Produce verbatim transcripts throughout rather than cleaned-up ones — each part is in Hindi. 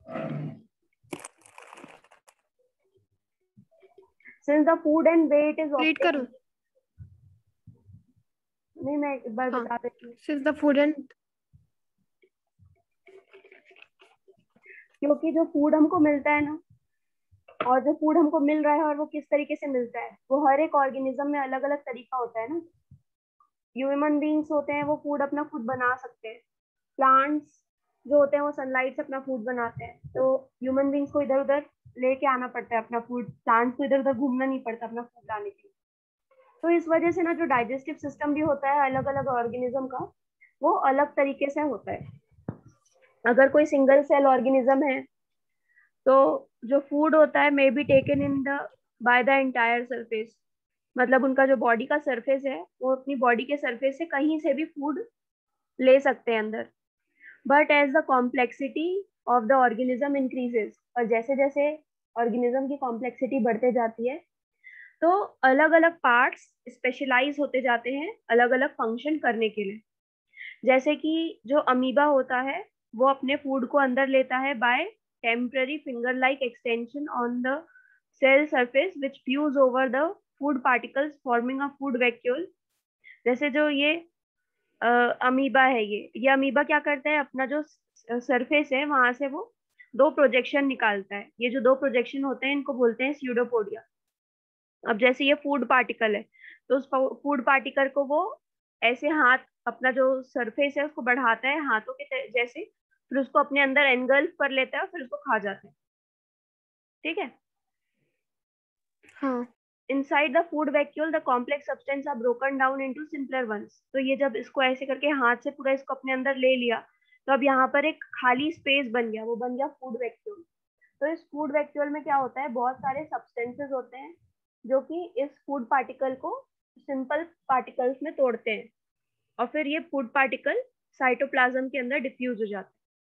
Since the food and weight is read करूं? नहीं, मैं एक बार हाँ. बता देती हूँ. Since the food and क्योंकि जो फूड हमको मिलता है ना, और जो फूड हमको मिल रहा है और वो किस तरीके से मिलता है, वो हर एक ऑर्गेनिज्म में अलग अलग तरीका होता है ना. ह्यूमन बींग्स होते हैं वो फूड अपना खुद बना सकते हैं. प्लांट्स जो होते हैं वो सनलाइट से अपना फूड बनाते हैं. तो ह्यूमन बींग्स को इधर उधर लेके आना पड़ता है अपना फूड. प्लांट्स को इधर उधर घूमना नहीं पड़ता अपना फूड लाने के लिए. तो इस वजह से ना जो डाइजेस्टिव सिस्टम भी होता है अलग अलग ऑर्गेनिज्म का, वो अलग तरीके से होता है. अगर कोई सिंगल सेल ऑर्गेनिज्म है तो जो फूड होता है may be taken in the by the entire surface. मतलब उनका जो बॉडी का सरफेस है वो अपनी बॉडी के सरफेस से कहीं से भी फूड ले सकते हैं अंदर. But as the complexity of the organism increases, और जैसे जैसे ऑर्गेनिज्म की कॉम्प्लेक्सिटी बढ़ते जाती है तो अलग अलग पार्ट्स स्पेशलाइज होते जाते हैं अलग अलग फंक्शन करने के लिए. जैसे कि जो अमीबा होता है वो अपने फूड को अंदर लेता है by temporary finger like extension on the cell surface which fuse over the food particles forming a food vacuole. जैसे जो ये अमीबा है, ये ये अमीबा क्या करता है, अपना जो सरफेस है वहां से वो दो प्रोजेक्शन निकालता है. ये जो दो प्रोजेक्शन होते हैं इनको बोलते हैं स्यूडोपोडिया. अब जैसे ये फूड पार्टिकल है तो उस फूड पार्टिकल को वो ऐसे हाथ, अपना जो सरफेस है उसको बढ़ाता है हाथों के जैसे, फिर उसको अपने अंदर एनगल्फ कर लेता है और फिर उसको खा जाता है. ठीक है. हाँ. Inside the food vacuole the complex substance are broken down into simpler ones. तो ये जब इसको ऐसे करके हाथ से पूरा इसको अपने अंदर ले लिया तो अब यहाँ पर एक खाली स्पेस बन गया, वो बन गया फूड वैक्यूल. तो इस फूड वैक्यूल में क्या होता है, बहुत सारे सब्सटेंसेस होते हैं जो कि इस फूड पार्टिकल को सिंपल पार्टिकल्स में तोड़ते हैं और फिर ये फूड पार्टिकल साइटोप्लाज्म के अंदर डिफ्यूज हो जाते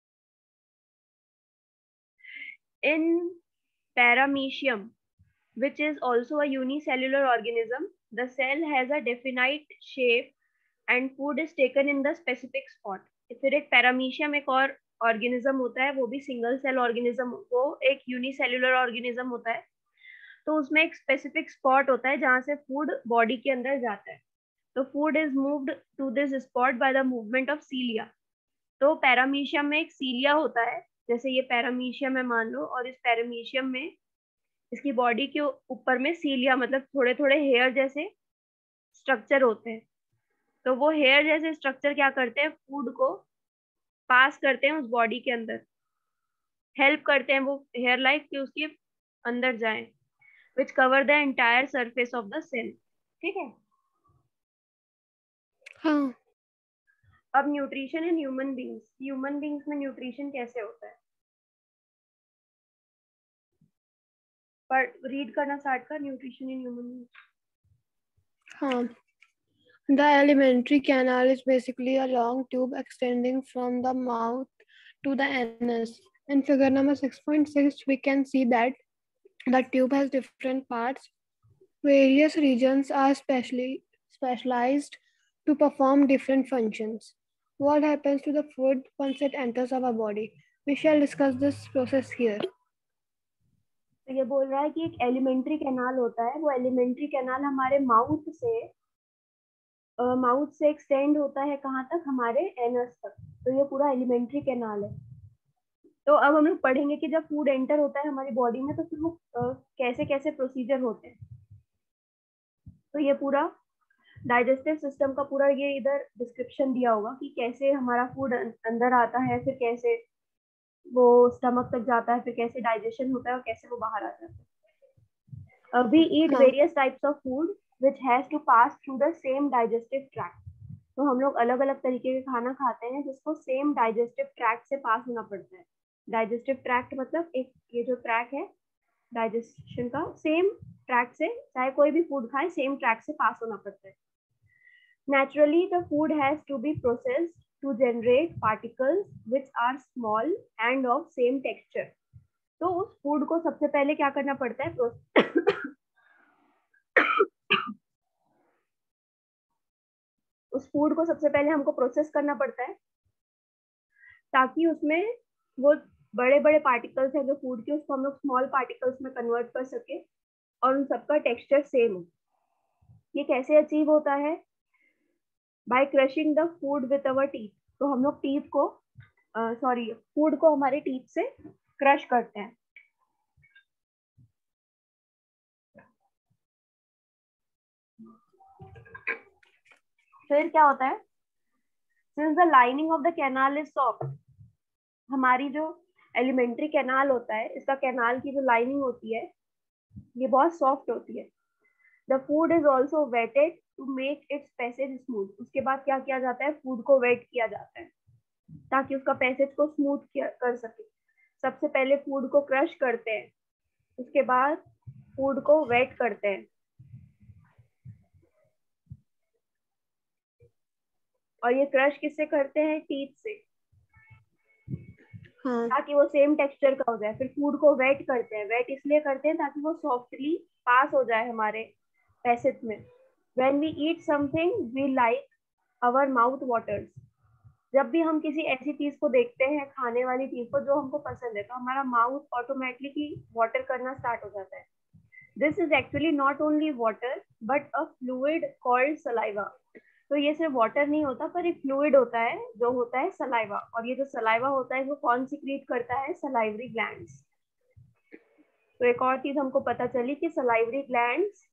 हैं. In paramecium which is also a unicellular organism, the cell has a definite shape and food is taken in the specific spot. फिर एक पैरामीशियम एक और ऑर्गेनिज्म होता है, वो भी सिंगल सेल ऑर्गेनिज्म, वो एक यूनिसेल्युलर ऑर्गेनिज्म होता है. तो उसमें एक स्पेसिफिक स्पॉट होता है जहां से फूड बॉडी के अंदर जाता है. तो food is moved to this spot by the movement of cilia. तो पैरामीशियम में एक सीलिया होता है, जैसे ये पैरामीशियम है मान लो, और इस पैरामीशियम में इसकी बॉडी के ऊपर में सीलिया मतलब थोड़े थोड़े हेयर जैसे स्ट्रक्चर होते हैं. तो वो हेयर जैसे स्ट्रक्चर क्या करते हैं, फूड को पास करते हैं उस बॉडी के अंदर, हेल्प करते हैं वो हेयर लाइक कि उसके अंदर जाए, which cover the entire surface of the cell. ठीक है. हाँ. अब nutrition in human beings. Human beings में न्यूट्रिशन कैसे होता है, पर रीड करना स्टार्ट कर. Nutrition in human beings. हाँ. The alimentary canal is basically a long tube extending from the mouth to the anus. In figure number six point six, we can see that the tube has different parts. Various regions are specially specialized to perform different functions. What happens to the food once it enters our body? We shall discuss this process here. तो ये बोल रहा है कि एक एलिमेंट्री कैनाल होता है. वो एलिमेंट्री कैनाल हमारे माउथ से माउथ uh, से एक्सटेंड होता है कहाँ तक, हमारे एनस तक. तो ये पूरा एलिमेंट्री कैनाल है. तो अब हम लोग पढ़ेंगे कि जब फूड एंटर होता है हमारी बॉडी में तो फिर वो uh, कैसे कैसे प्रोसीजर होते हैं. तो ये पूरा डाइजेस्टिव सिस्टम का पूरा ये इधर डिस्क्रिप्शन दिया होगा कि कैसे हमारा फूड अंदर आता है, फिर कैसे वो स्टमक तक जाता है, फिर कैसे डाइजेशन होता है और कैसे वो बाहर आ जाता है. Uh, we eat हाँ. various types of food which has to pass through the same digestive tract. तो हम लोग अलग अलग तरीके के खाना खाते हैं जिसको सेम डाइजेस्टिव ट्रैक्ट से पास होना पड़ता है. डाइजेस्टिव ट्रैक्ट मतलब एक ये जो ट्रैक है डाइजेशन का, सेम ट्रैक से चाहे कोई भी फूड खाए सेम ट्रैक से पास होना पड़ता है. Naturally, the food has to be processed to generate particles which are small and of same texture. तो उस फूड को सबसे पहले क्या करना पड़ता है, उस फूड को सबसे पहले हमको प्रोसेस करना पड़ता है ताकि उसमें वो बड़े बड़े पार्टिकल्स हैं जो फूड के, उसको हम लोग स्मॉल पार्टिकल्स में कन्वर्ट कर सके और उन सबका टेक्सचर सेम हो। ये कैसे अचीव होता है? By crushing the food with our teeth. तो हम लोग टीथ को सॉरी फूड को हमारे टीथ से क्रश करते हैं। फिर क्या होता है? Since the lining of the canal is soft, हमारी जो एलिमेंट्री कैनाल होता है, इसका कैनाल की जो लाइनिंग होती है ये बहुत सॉफ्ट होती है। The food is also wetted to make its passage smooth. उसके बाद क्या किया जाता है? फूड को वेट किया जाता है ताकि उसका पैसेज को स्मूथ कर सके। सबसे पहले फूड को क्रश करते हैं, उसके बाद फूड को वेट करते हैं, और ये क्रश किससे करते हैं? टीथ से, हाँ. ताकि वो सेम टेक्सचर का हो जाए। फिर फूड को वेट करते हैं, वेट इसलिए करते हैं ताकि वो सॉफ्टली पास हो जाए हमारे पैसेज में। When we eat something we like our mouth waters. जब भी हम किसी ऐसी चीज को देखते हैं, खाने वाली चीज को जो हमको पसंद है, तो हमारा माउथ ऑटोमेटिकली वाटर करना स्टार्ट हो जाता है। This is actually not only water but a fluid called saliva. तो ये सिर्फ वाटर नहीं होता पर एक फ्लूइड होता है जो होता है सलाइवा, और ये जो सलाइवा होता है वो कौन सीक्रेट करता है? Salivary glands. तो एक और चीज हमको पता चली कि सलाइवरी ग्लैंड्स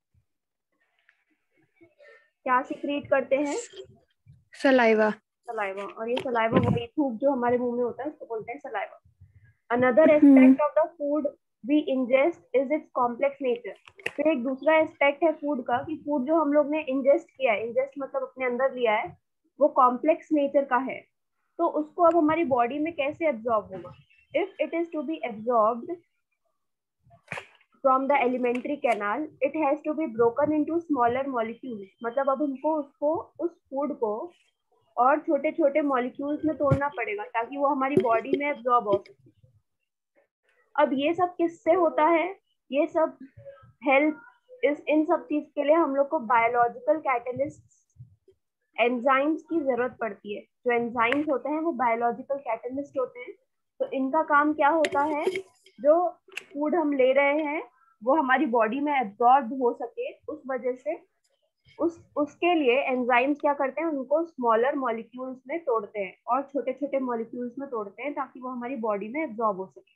क्या सीक्रेट करते हैं? सलाइवा. सलाइवा। और ये सलाइवा वही थूक जो हमारे मुंह में होता है उसको बोलते हैं saliva. Another hmm. Aspect of the food we ingest is its complex nature. फिर एक दूसरा एस्पेक्ट है फूड का कि फूड जो हम लोग ने इंजेस्ट किया है, इंजेस्ट मतलब अपने अंदर लिया है, वो कॉम्प्लेक्स नेचर का है। तो उसको अब हमारी बॉडी में कैसे एब्जॉर्ब होगा? If it is to be absorbed from the alimentary canal it has to be broken into smaller molecules. मतलब अब हमको उसको उस फूड को और छोटे छोटे मॉलिक्यूल्स में तोड़ना पड़ेगा ताकि वो हमारी बॉडी में एब्जॉर्ब हो सके। अब ये सब किससे होता है? ये सब हेल्प इस इन सब चीज के लिए हम लोग को बायोलॉजिकल कैटलिस्ट एंजाइम्स की जरूरत पड़ती है। जो एंजाइम्स होते हैं वो बायोलॉजिकल कैटलिस्ट होते हैं। तो इनका काम क्या होता है? जो फूड हम ले रहे हैं वो हमारी बॉडी में एब्जॉर्ब हो सके, उस वजह से उस उसके लिए एंजाइम्स क्या करते हैं? उनको स्मॉलर मॉलिक्यूल्स में तोड़ते हैं और छोटे छोटे मॉलिक्यूल्स में तोड़ते हैं ताकि वो हमारी बॉडी में एब्जॉर्ब हो सके।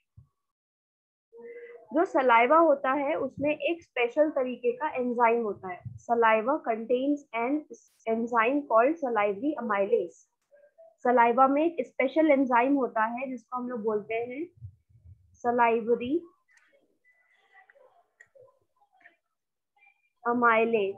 जो सलाइवा होता है उसमें एक स्पेशल तरीके का एंजाइम होता है। Saliva contains an enzyme called salivary amylase. Saliva में एक स्पेशल एंजाइम होता है जिसको हम लोग बोलते हैं सलाइवरी अमाइलेज।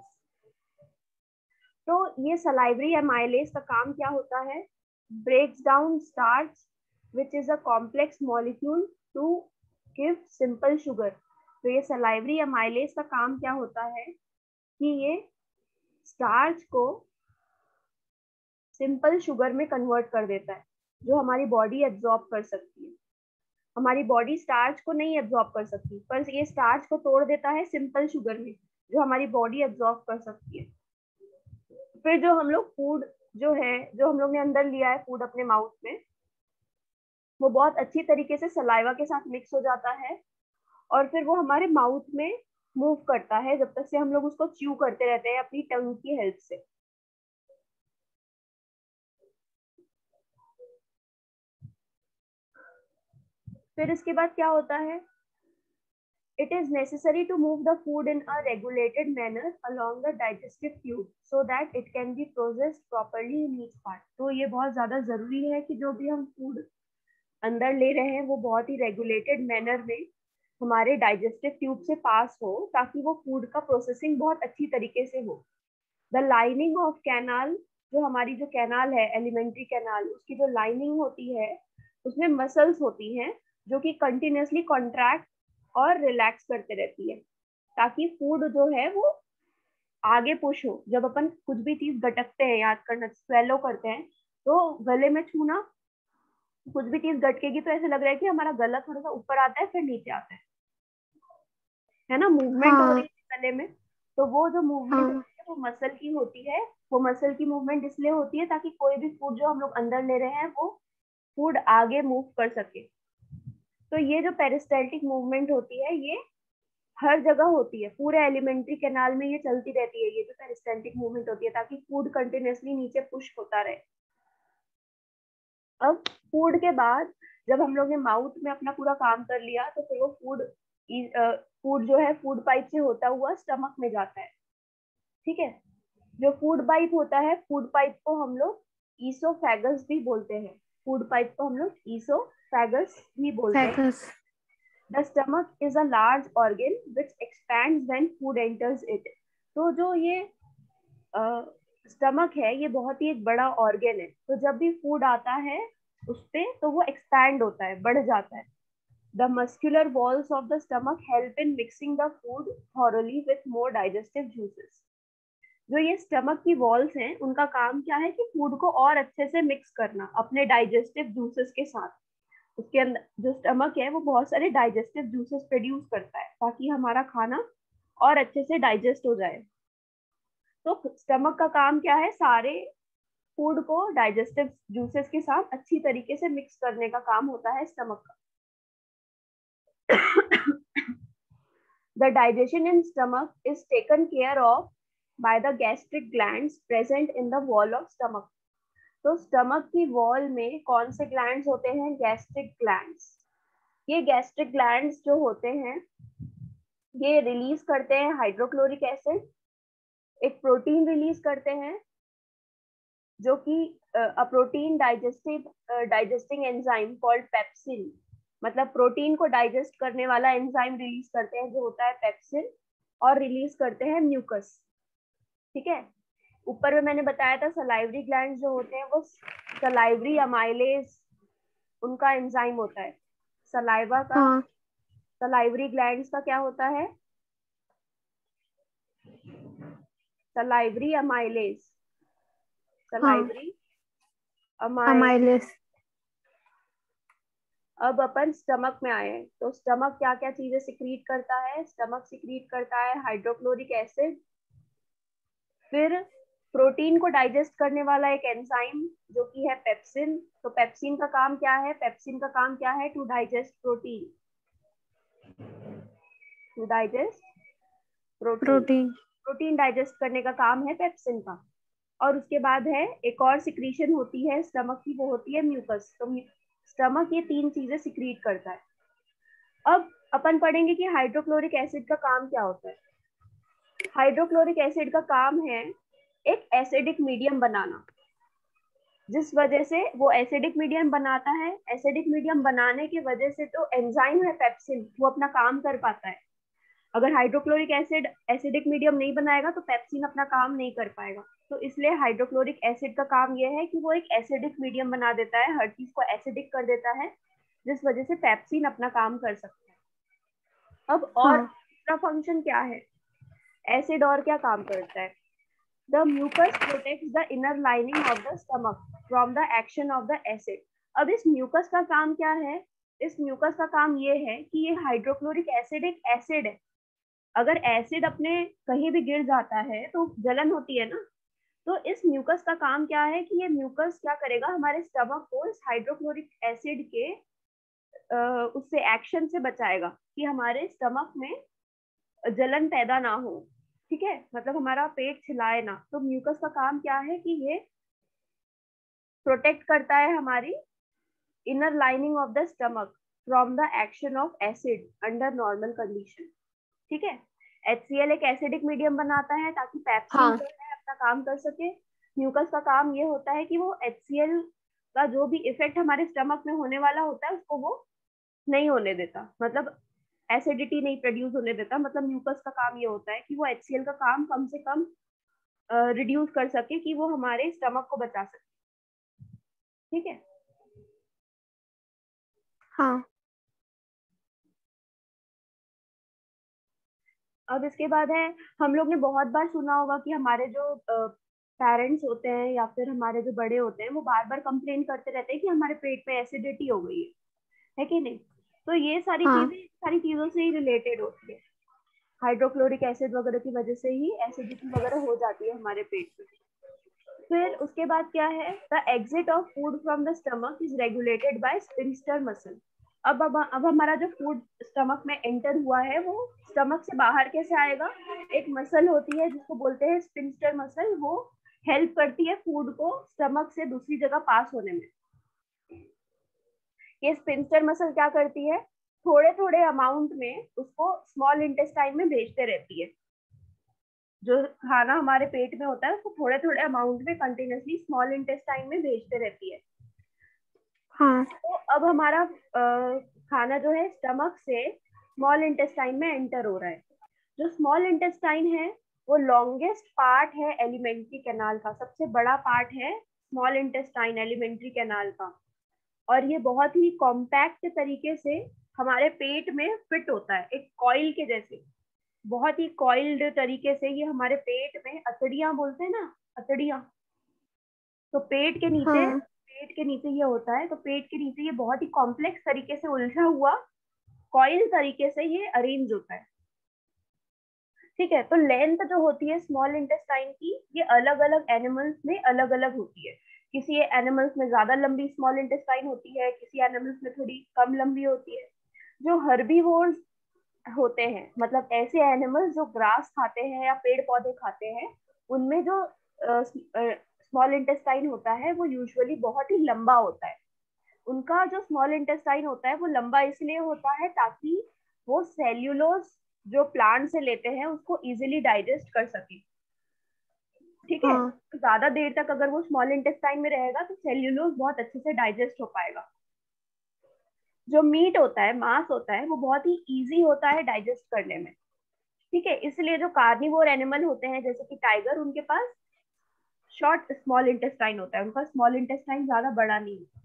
तो ये सलाइवरी अमाइलेज का काम क्या होता है? Breaks down starch which is a complex molecule to give simple sugar. तो ये सलाइवरी अमाइलेज का काम क्या होता है कि ये स्टार्च को सिंपल शुगर में कन्वर्ट कर देता है जो हमारी बॉडी एब्जॉर्ब कर सकती है। हमारी बॉडी स्टार्च को नहीं एब्जॉर्ब कर सकती पर ये स्टार्च को तोड़ देता है सिंपल शुगर में जो हमारी बॉडी एब्जॉर्ब कर सकती है। फिर जो हम लोग फूड जो है जो हम लोग ने अंदर लिया है फूड अपने माउथ में, वो बहुत अच्छी तरीके से सलाइवा के साथ मिक्स हो जाता है और फिर वो हमारे माउथ में मूव करता है जब तक से हम लोग उसको च्यू करते रहते हैं अपनी टंग की हेल्प से। फिर इसके बाद क्या होता है? It is necessary to move the food in a regulated manner along the digestive tube so that it can be processed properly in each part. तो ये बहुत ज़्यादा ज़रूरी है कि जो भी हम फूड अंदर ले रहे हैं वो बहुत ही रेगुलेटेड मैनर में हमारे डाइजेस्टिव ट्यूब से पास हो ताकि वो फूड का प्रोसेसिंग बहुत अच्छी तरीके से हो। द लाइनिंग ऑफ कैनाल, जो हमारी जो कैनाल है एलिमेंट्री कैनाल, उसकी जो लाइनिंग होती है उसमें मसल्स होती हैं जो कि कंटिन्यूसली कॉन्ट्रैक्ट और रिलैक्स करते रहती है ताकि फूड जो है वो आगे पुश हो। जब अपन कुछ भी चीज गटकते हैं, याद करना, स्वेलो करते हैं, तो गले में छूना, कुछ भी चीज गटकेगी तो ऐसे लग रहा है कि हमारा गला थोड़ा सा ऊपर आता है फिर नीचे आता है, है ना, मूवमेंट हो रही हाँ. है गले में। तो वो जो मूवमेंट हाँ. होती है वो मसल की होती है। वो मसल की मूवमेंट इसलिए होती है ताकि कोई भी फूड जो हम लोग अंदर ले रहे हैं वो फूड आगे मूव कर सके। तो ये जो पेरिस्टैल्टिक मूवमेंट होती है ये हर जगह होती है, पूरे एलिमेंट्री कैनाल में ये चलती रहती है, ये जो पेरिस्टैल्टिक मूवमेंट होती है, ताकि फूड कंटिन्यूअसली नीचे पुश होता रहे। अब फूड के बाद जब हम लोग ने माउथ में अपना पूरा काम कर लिया तो फिर वो फूड फूड जो है फूड पाइप से होता हुआ स्टमक में जाता है। ठीक है, जो फूड पाइप होता है, फूड पाइप को हम लोग ईसोफेगस भी बोलते हैं। फूड पाइप को हम लोग ईसोफेगस भी बोलते हैं। The stomach is a large organ which expands when food enters it. तो जो ये स्टमक uh, है ये बहुत ही एक बड़ा ऑर्गन है, तो जब भी फूड आता है उस पे तो वो एक्सपैंड होता है, बढ़ जाता है। The muscular walls of the stomach help in mixing the food thoroughly with more digestive juices. जो ये स्टमक की वॉल्स हैं उनका काम क्या है कि फूड को और अच्छे से मिक्स करना अपने डाइजेस्टिव जूसेस के साथ। उसके अंदर जो स्टमक है वो बहुत सारे डाइजेस्टिव जूसेस प्रोड्यूस करता है ताकि हमारा खाना और अच्छे से डाइजेस्ट हो जाए। तो स्टमक का काम क्या है, सारे फूड को डाइजेस्टिव जूसेस के साथ अच्छी तरीके से मिक्स करने का काम होता है स्टमक का। The digestion in stomach is taken care of by the gastric glands present in the wall of stomach. तो स्टमक की वॉल में कौन से ग्लैंड्स होते हैं? Gastric glands. ये गैस्ट्रिक ग्लैंड्स जो होते हैं ये रिलीज करते हैं हाइड्रोक्लोरिक एसिड, एक प्रोटीन रिलीज करते हैं जो कि a protein digestive digesting enzyme called pepsin, मतलब प्रोटीन को डाइजेस्ट करने वाला एंजाइम रिलीज करते हैं जो होता है पेप्सिन, और रिलीज करते हैं म्यूकस। ठीक है, ऊपर में मैंने बताया था सलाइवरी ग्लैंड्स जो होते हैं वो सलाइवरी अमाइलेज उनका एंजाइम होता है। सलाइवा का हाँ। सलाइवरी ग्लैंड्स का क्या होता है? Salivary amylase. Salivary amylase. अब अपन स्टमक में आए तो स्टमक क्या क्या चीजें सिक्रीट करता है? स्टमक सिक्रीट करता है हाइड्रोक्लोरिक एसिड, फिर प्रोटीन को डाइजेस्ट करने वाला एक एंजाइम जो कि है पेप्सिन। तो पेप्सिन का काम क्या है? पेप्सिन का काम क्या है? To digest protein, to digest protein protein digest करने का काम है पेप्सिन का। और उसके बाद है एक और सिक्रीशन होती है स्टमक की, वो होती है म्यूकस। तो स्टमक ये तीन चीजें सिक्रीट करता है। अब अपन पढ़ेंगे कि हाइड्रोक्लोरिक एसिड का काम क्या होता है। हाइड्रोक्लोरिक एसिड का काम है एक एसिडिक मीडियम बनाना, जिस वजह से वो एसिडिक मीडियम बनाता है। एसिडिक मीडियम बनाने की वजह से तो एंजाइम है पेप्सिन वो अपना काम कर पाता है। अगर हाइड्रोक्लोरिक एसिड एसिडिक मीडियम नहीं बनाएगा तो पेप्सिन अपना काम नहीं कर पाएगा। तो इसलिए हाइड्रोक्लोरिक एसिड का काम यह है कि वो एक एसिडिक मीडियम बना देता है, हर चीज को एसिडिक कर देता है, जिस वजह से पेप्सिन अपना काम कर सकता है। अब और दूसरा फंक्शन क्या है? एसिड और क्या काम करता है? The mucus protects the inner lining of the stomach from the action of the acid. अब इस म्यूकस का काम क्या है? इस म्यूकस का काम ये है कि ये हाइड्रोक्लोरिक एसिड एक एसिड है। अगर एसिड अपने कहीं भी गिर जाता है तो जलन होती है ना, तो इस म्यूकस का काम क्या है कि ये म्यूकस क्या करेगा, हमारे स्टमक को इस हाइड्रोक्लोरिक एसिड के आ, उससे एक्शन से बचाएगा कि हमारे स्टमक में जलन पैदा ना हो। ठीक है, मतलब हमारा पेट छिलाए ना। तो म्यूकस का काम क्या है कि ये प्रोटेक्ट करता है हमारी inner lining of the stomach from the action of acid under normal condition. ठीक है, एच सी एल एक एसिडिक मीडियम बनाता है ताकि पेप्सिन हाँ. जो है अपना काम कर सके। म्यूकस का काम ये होता है कि वो एच सी एल का जो भी इफेक्ट हमारे स्टमक में होने वाला होता है उसको वो नहीं होने देता, मतलब एसिडिटी नहीं प्रोड्यूस होने देता। मतलब म्यूकस का काम ये होता है कि वो एच सी एल का काम कम से कम रिड्यूस uh, कर सके कि वो हमारे स्टमक को बचा सके। ठीक है, हाँ। अब इसके बाद है, हम लोग ने बहुत बार सुना होगा कि हमारे जो पेरेंट्स uh, होते हैं या फिर हमारे जो बड़े होते हैं वो बार बार कंप्लेन करते रहते हैं कि हमारे पेट में एसिडिटी हो गई है, है कि नहीं? तो ये सारी हाँ. चीजें सारी चीजों से ही रिलेटेड होती है। हाइड्रोक्लोरिक एसिड वगैरह की वजह से ही एसिडिटी वगैरह हो जाती है हमारे पेट में। फिर उसके बाद क्या है? The exit of food from the stomach is regulated by sphincter muscle. अब अब अब हमारा जो फूड स्टमक में एंटर हुआ है वो स्टमक से बाहर कैसे आएगा? एक मसल होती है जिसको बोलते हैं स्फिंक्टर मसल, वो हेल्प करती है फूड को स्टमक से दूसरी जगह पास होने में। ये स्फिंक्टर मसल क्या करती है? थोड़े थोड़े अमाउंट में उसको स्मॉल इंटेस्टाइन में भेजते रहती है। जो खाना हमारे पेट में होता है उसको थोड़े थोड़े अमाउंट में कंटिन्यूसली स्मॉल इंटेस्टाइन में भेजते रहती है। हाँ। तो अब हमारा आ, खाना जो है स्टमक से स्मॉल इंटेस्टाइन में एंटर हो रहा है। जो स्मॉल इंटेस्टाइन है वो लॉन्गेस्ट पार्ट है एलिमेंट्री कैनाल का, सबसे बड़ा पार्ट है स्मॉल इंटेस्टाइन एलिमेंट्री कैनाल का। और ये बहुत ही कॉम्पैक्ट तरीके से हमारे पेट में फिट होता है, एक कॉइल के जैसे, बहुत ही कॉइल्ड तरीके से ये हमारे पेट में, अतड़ियां बोलते हैं ना, अतड़ियां, तो पेट के नीचे, हाँ। पेट के नीचे ये होता है। तो पेट के नीचे ये बहुत ही कॉम्प्लेक्स तरीके से उलझा हुआ कॉइल तरीके से ये अरेंज होता है। ठीक है, तो लेंथ जो होती है स्मॉल इंटेस्टाइन की, ये अलग अलग एनिमल्स में अलग अलग होती है। किसी एनिमल्स में ज्यादा लंबी स्मॉल इंटेस्टाइन होती है, किसी एनिमल्स में थोड़ी कम लंबी होती है। जो हर्बीवोर्स होते हैं, मतलब ऐसे एनिमल्स जो ग्रास खाते हैं या पेड़ पौधे खाते हैं, उनमें जो स्मॉल इंटेस्टाइन होता है वो यूजुअली बहुत ही लंबा होता है। उनका जो स्मॉल इंटेस्टाइन होता है वो लंबा इसलिए होता है ताकि वो सेल्यूलोज जो प्लांट से लेते हैं उसको इजीली डाइजेस्ट कर सके। ठीक है, हाँ। तो ज्यादा देर तक अगर वो स्मॉल इंटेस्टाइन में रहेगा तो सेल्यूलोज बहुत अच्छे से डाइजेस्ट हो पाएगा। जो मीट होता है, मांस होता है, वो बहुत ही इजी होता है डाइजेस्ट करने में। ठीक है, इसलिए जो कार्निवोर एनिमल होते हैं जैसे कि टाइगर, उनके पास शॉर्ट स्मॉल इंटेस्टाइन होता है, उनका स्मॉल इंटेस्टाइन ज्यादा बड़ा नहीं होता।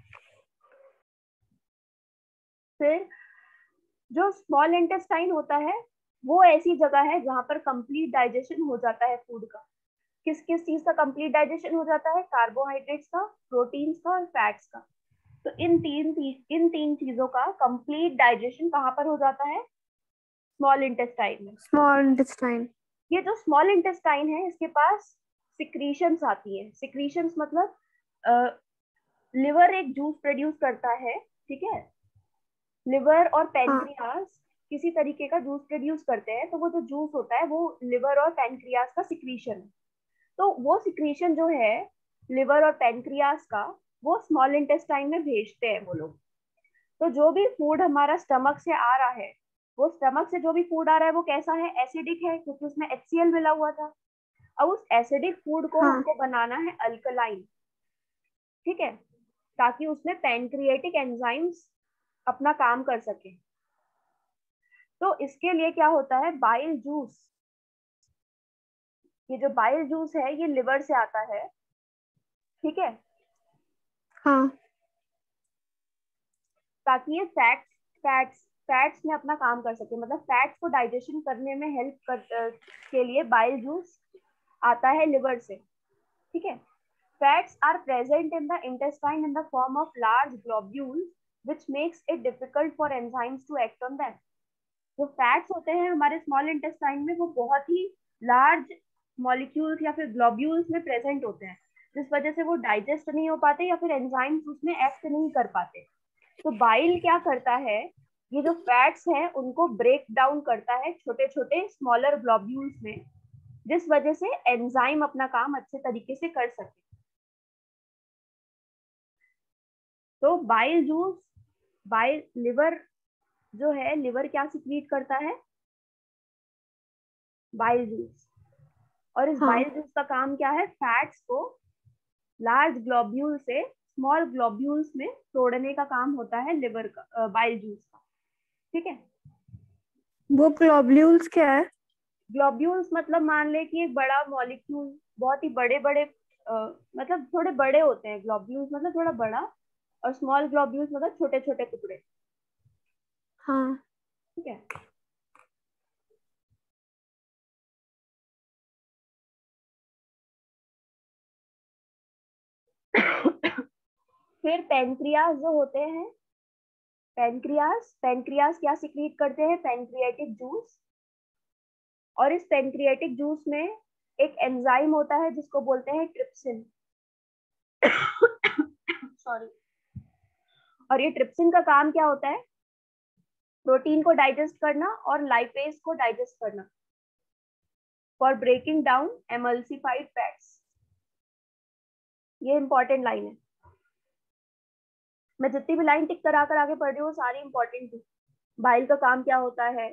फिर जो स्मॉल इंटेस्टाइन होता है वो ऐसी जगह है जहां पर कंप्लीट डाइजेशन हो जाता है फूड का। किस किस चीज का कंप्लीट डाइजेशन हो जाता है? कार्बोहाइड्रेट्स का, प्रोटीन्स का और फैट्स का। तो इन तीन इन तीन चीजों का कंप्लीट डाइजेशन कहाँ पर हो जाता है? स्मॉल इंटेस्टाइन में। Small intestine. ये जो स्मॉल इंटेस्टाइन है इसके पास सिक्रीशंस आती है। सिक्रीशंस मतलब लिवर एक जूस प्रोड्यूस करता है, ठीक है, लिवर और हाँ। पैनक्रियास किसी तरीके का जूस प्रोड्यूस करते हैं, तो वो जो जूस होता है वो लिवर और पैनक्रियास का सिक्रीशन है। तो वो सिक्रीशन जो है लिवर और पैनक्रियास का, वो स्मॉल इंटेस्टाइन में भेजते हैं वो लोग। तो जो भी फूड हमारा स्टमक से आ रहा है, वो स्टमक से जो भी फूड आ रहा है वो कैसा है? एसिडिक है, क्योंकि उसमें एच सी एल मिला हुआ था। अब उस एसिडिक फूड को हाँ। हमको बनाना है अल्कलाइन, ठीक है, ताकि उसमें पैनक्रिएटिक एंजाइम्स अपना काम कर सके। तो इसके लिए क्या होता है? बाइल जूस, ये जो बाइल जूस है ये लिवर से आता है, ठीक है, हाँ। ताकि ये फैट्स फैट्स फैट्स में अपना काम कर सके, मतलब फैट्स को डाइजेशन करने में हेल्प कर के लिए बाइल जूस आता है लिवर से। ठीक है, fats are present in the intestine in the form of large globules which makes it difficult for enzymes to act on them. जो फैट्स होते हैं हमारे स्मॉल इंटेस्टाइन में वो बहुत ही लार्ज मॉलिक्यूल्स या फिर ग्लोब्यूल्स में प्रेजेंट होते हैं, जिस वजह से वो डाइजेस्ट नहीं हो पाते या फिर एंजाइम्स उसमें एक्ट नहीं कर पाते। तो बाइल क्या करता है? ये जो फैट्स हैं उनको ब्रेक डाउन करता है छोटे छोटे स्मॉलर ग्लोब्यूल्स में, जिस वजह से एंजाइम अपना काम अच्छे तरीके से कर सके। तो बाइल जूस, बाइल लिवर जो है, लिवर क्या सिक्रीट करता है? Bile juice. और इस हाँ। बाइल जूस का काम क्या है? फैट्स को लार्ज ग्लोब्यूल से स्मॉल ग्लोब्यूल्स में तोड़ने का काम होता है लिवर का, बाइल जूस का। ठीक है, वो ग्लोब्यूल्स क्या है? ग्लोब्यूल्स मतलब मान ले कि एक बड़ा मॉलिक्यूल, बहुत ही बड़े बड़े, मतलब थोड़े बड़े होते हैं ग्लोब्यूल्स, मतलब थोड़ा बड़ा, और स्मॉल ग्लोब्यूल्स मतलब छोटे छोटे टुकड़े। हाँ। ठीक है, फिर पेनक्रियास जो होते हैं, पेनक्रियास पेनक्रियास क्या सिक्रीट करते हैं? Pancreatic juice. और इस पेनक्रियाटिक जूस में एक एंजाइम होता है जिसको बोलते हैं ट्रिप्सिन। सॉरी। और ये ट्रिप्सिन का काम क्या होता है? प्रोटीन को डाइजेस्ट करना और लाइपेज को डाइजेस्ट करना for breaking down emulsified fats. ये इंपॉर्टेंट लाइन है, मैं जितनी भी लाइन टिक करा कर आगे पढ़ रही हूँ वो सारी इंपॉर्टेंट थी। बाइल का काम क्या होता है?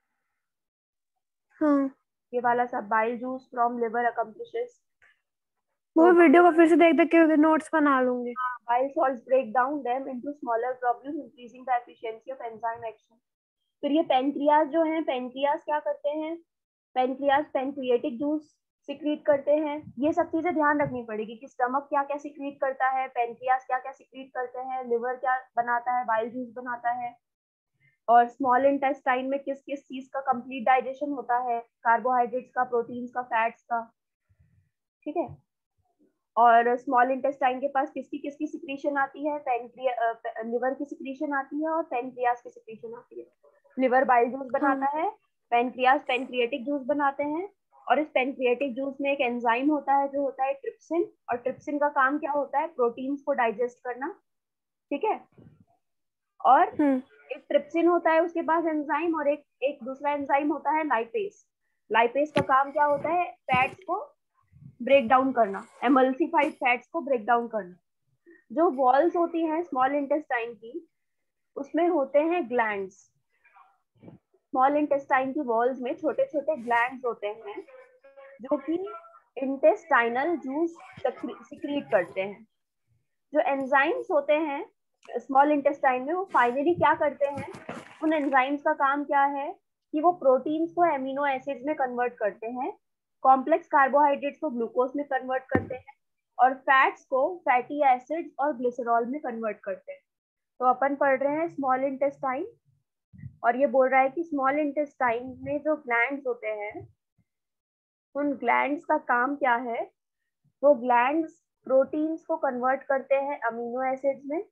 हाँ ये वाला सब, bile juice from liver accomplishes. वो वीडियो को फिर से देख देख के नोट्स बना लूंगी। Bile salts break down them into smaller globules, increasing the efficiency of enzyme action. फिर ये पेनक्रियाज जो है, पेनक्रियाज क्या करते हैं? पेनक्रियाज पेनक्रिएटिक जूस सिक्रीट करते हैं। ये सब चीजें ध्यान रखनी पड़ेगी कि स्टमक क्या क्या सिक्रीट करता है, पेनक्रियाज क्या क्या सिक्रीट करते हैं, लिवर क्या बनाता है, बाइल जूस बनाता है, और स्मॉल इंटेस्टाइन में किस किस चीज का कंप्लीट डाइजेशन होता है, कार्बोहाइड्रेट्स का, प्रोटीन्स का, फैट्स का। ठीक है, और स्मॉल इंटेस्टाइन के पास किसकी किसकी सिक्रीशन आती है? पेनक्रिया लिवर की सिक्रीशन आती है और पेनक्रियाज की सिक्रीशन आती है। लिवर बाइल जूस बनाता है, पेनक्रियाज पेनक्रिएटिक जूस बनाते हैं, और इस पेनक्रिएटिक जूस में एक एंजाइम होता है जो होता है ट्रिप्सिन, और ट्रिप्सिन का काम क्या होता है? प्रोटीन्स को डाइजेस्ट करना। ठीक है, और एक ट्रिप्सिन होता है उसके पास एंजाइम, और एक एक दूसरा एंजाइम होता है लाइपेज। लाइपेज का काम क्या होता है? फैट्स को ब्रेक डाउन करना, एमल्सिफाइड फैट्स को ब्रेक डाउन करना। जो वॉल्स होती हैं स्मॉल इंटेस्टाइन की, उसमें होते हैं ग्लैंड्स। स्मॉल इंटेस्टाइन की वॉल्स में छोटे छोटे ग्लैंड्स होते हैं जो कि इंटेस्टाइनल जूस सिक्रीट करते हैं। जो एंजाइम्स होते हैं स्मॉल इंटेस्टाइन में, वो फाइनली क्या करते हैं? उन एंजाइम्स का काम क्या है कि वो प्रोटीन्स को एमिनो एसिड्स में कन्वर्ट करते हैं, कॉम्प्लेक्स कार्बोहाइड्रेट्स को ग्लूकोज में कन्वर्ट करते हैं, और फैट्स को फैटी एसिड्स और ग्लिसरॉल में कन्वर्ट करते हैं। तो अपन पढ़ रहे हैं स्मॉल इंटेस्टाइन, और ये बोल रहा है कि स्मॉल इंटेस्टाइन में जो ग्लैंड्स होते हैं, उन ग्लैंड्स का काम क्या है? वो ग्लैंड्स प्रोटीन्स को कन्वर्ट करते हैं अमीनो एसिड्स में।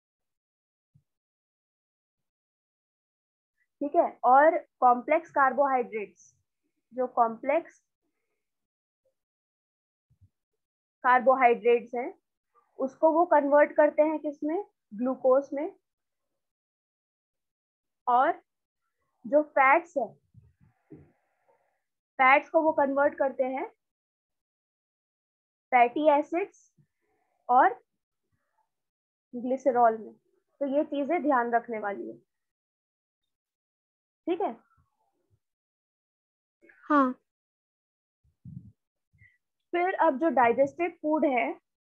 ठीक है, और कॉम्प्लेक्स कार्बोहाइड्रेट्स, जो कॉम्प्लेक्स कार्बोहाइड्रेट्स हैं, उसको वो कन्वर्ट करते हैं किसमें? ग्लूकोज में। और जो फैट्स है, फैट्स को वो कन्वर्ट करते हैं फैटी एसिड्स और ग्लिसरॉल में। तो ये चीजें ध्यान रखने वाली है। ठीक है, हाँ। फिर अब जो डाइजेस्टेड फूड है,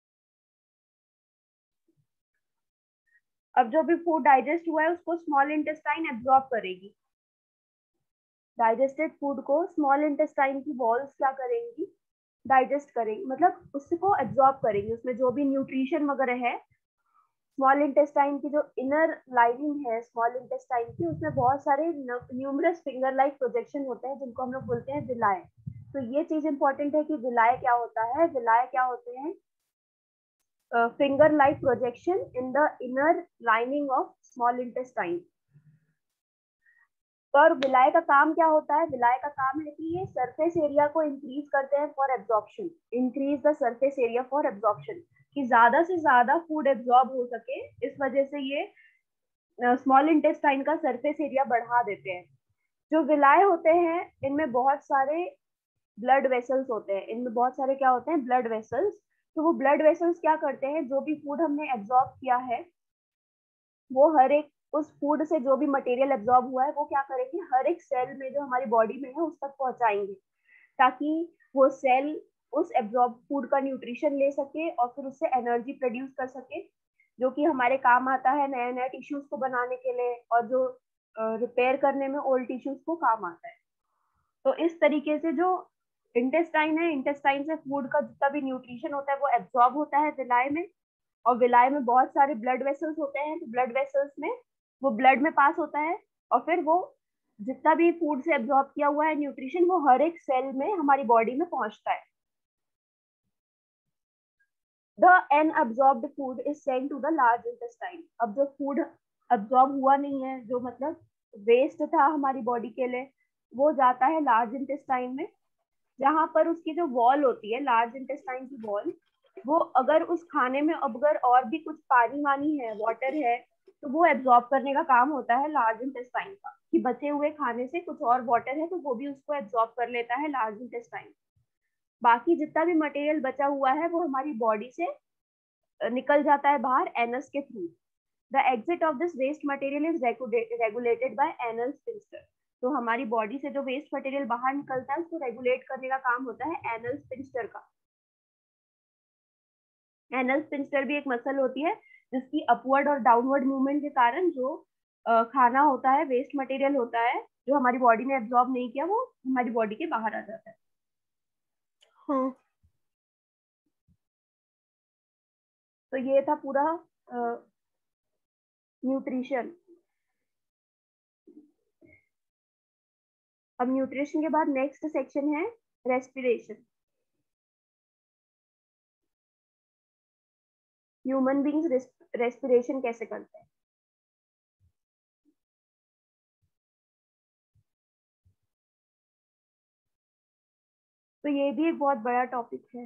अब जो भी फूड डाइजेस्ट हुआ है उसको स्मॉल इंटेस्टाइन एब्जॉर्ब करेगी। डाइजेस्टेड फूड को स्मॉल इंटेस्टाइन की वॉल्स क्या करेंगी? डाइजेस्ट करेंगी, मतलब उसको एब्जॉर्ब करेंगी। उसमें जो भी न्यूट्रिशन वगैरह है, स्मॉल इंटेस्टाइन की जो इनर लाइनिंग है स्मॉल इंटेस्टाइन की, उसमें बहुत सारे न्यूमरस फिंगर लाइक प्रोजेक्शन होते हैं जिनको हम लोग बोलते हैं विलाय। तो ये चीज इंपॉर्टेंट है कि विलाय क्या होता है? विलाय क्या होते हैं? Finger like projection in the inner lining of small intestine. और विलाय का काम क्या होता है? विलाय का काम है कि ये सरफेस एरिया को इंक्रीज करते हैं for absorption, increase the surface area for absorption, कि ज्यादा से ज्यादा फूड एब्जॉर्ब हो सके। इस वजह से ये स्मॉल uh, इंटेस्टाइन का सरफेस एरिया बढ़ा देते हैं। जो विलाय होते हैं इनमें बहुत सारे ब्लड वेसल्स होते हैं, इनमें बहुत सारे क्या होते हैं? Blood vessels. तो वो ब्लड वेसल्स क्या करते हैं? जो भी फूड हमने एब्जॉर्ब किया है, वो हर एक उस फूड से जो भी मटेरियल एब्जॉर्ब हुआ है वो क्या करेंगे? हर एक सेल में जो हमारी बॉडी में है उस तक पहुंचाएंगे, ताकि वो सेल उस एब्जॉर्ब फूड का न्यूट्रिशन ले सके और फिर उससे एनर्जी प्रोड्यूस कर सके, जो कि हमारे काम आता है नए नए टिश्यूज को बनाने के लिए, और जो रिपेयर करने में ओल्ड टिश्यूज को काम आता है। तो इस तरीके से जो इंटेस्टाइन है, इंटेस्टाइन से फूड का जितना भी न्यूट्रिशन होता है वो एब्जॉर्ब होता है विलाय में, और विलाय में बहुत सारे ब्लड वेसल्स होते हैं। तो ब्लड वेसल्स में वो ब्लड में पास होता है, और फिर वो जितना भी फूड से एब्जॉर्ब किया हुआ है न्यूट्रिशन, वो हर एक सेल में हमारी बॉडी में पहुंचता है। The unabsorbed food is sent to the large intestine. अब जो फूड अब्जॉर्ब हुआ नहीं है, जो मतलब वेस्ट था हमारी बॉडी के लिए, वो जाता है लार्ज इंटेस्टाइन में, जहां पर उसकी जो वॉल होती है, लार्ज इंटेस्टाइन की वॉल, वो अगर उस खाने में अगर और भी कुछ पानी वानी है, वाटर है, तो वो एब्जॉर्ब करने का काम होता है लार्ज इंटेस्टाइन का, कि बचे हुए खाने से कुछ और वाटर है तो वो भी उसको एब्जॉर्ब कर लेता है लार्ज इंटेस्टाइन। बाकी जितना भी मटेरियल बचा हुआ है वो हमारी बॉडी से निकल जाता है बाहर एनस के थ्रू। The exit of this waste material is regulated by anal sphincter. तो हमारी बॉडी से जो वेस्ट मटेरियल बाहर निकलता है उसको रेगुलेट करने का काम होता है एनल स्फिंक्टर का। एनल स्फिंक्टर भी एक मसल होती है जिसकी अपवर्ड और डाउनवर्ड मूवमेंट के कारण जो uh, खाना होता है, वेस्ट मटेरियल होता है जो हमारी बॉडी ने एब्जॉर्ब नहीं किया, वो हमारी बॉडी के बाहर आ जाता है। हाँ। तो ये था पूरा न्यूट्रिशन। अब न्यूट्रिशन के बाद नेक्स्ट सेक्शन है रेस्पिरेशन। ह्यूमन बींग्स रेस्पिरेशन कैसे करते हैं? तो ये भी एक बहुत बड़ा टॉपिक है।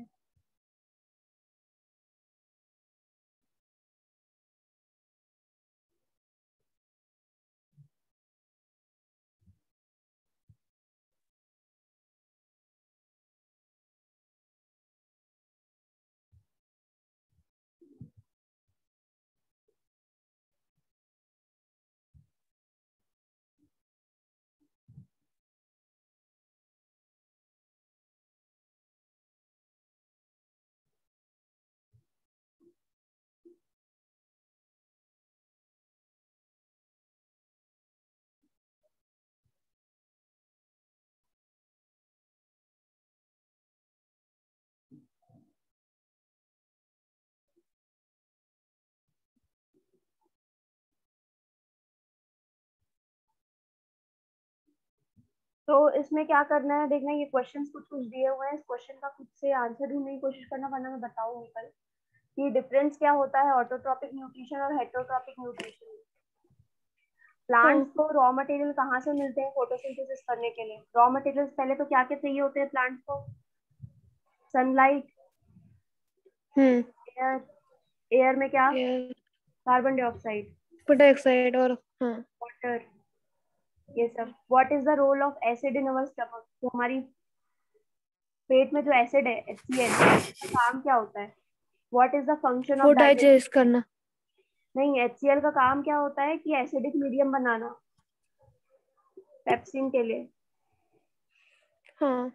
तो इसमें क्या करना है देखना, ये क्वेश्चंस कुछ कुछ दिए हुए हैं, इस क्वेश्चन का खुद से आंसर ढूंढने की कोशिश करना, वरना मैं बताऊंगी कल कि डिफरेंस क्या होता है ऑटोट्रॉपिक न्यूट्रिशन और हेटरोट्रॉपिक न्यूट्रिशन। प्लांट्स को रॉ मटेरियल कहाँ से मिलते हैं फोटोसिंथेसिस करने के लिए? रॉ मटेरियल्स पहले तो क्या क्या चाहिए होते हैं प्लांट्स को? सनलाइट, हम्म एयर, एयर में क्या? एयर, कार्बन डाइऑक्साइड, डाइऑक्साइड और हाँ वाटर, ये सब। What is the role of acid in our stomach? तो हमारी पेट में जो एसिड है एच सी एल, का काम क्या होता है? What is the function of वो डाइजेस्ट? डाइजेस्ट करना। नहीं, एच सी एल का काम क्या होता है कि एसिडिक मीडियम बनाना पेप्सिन के लिए। हाँ,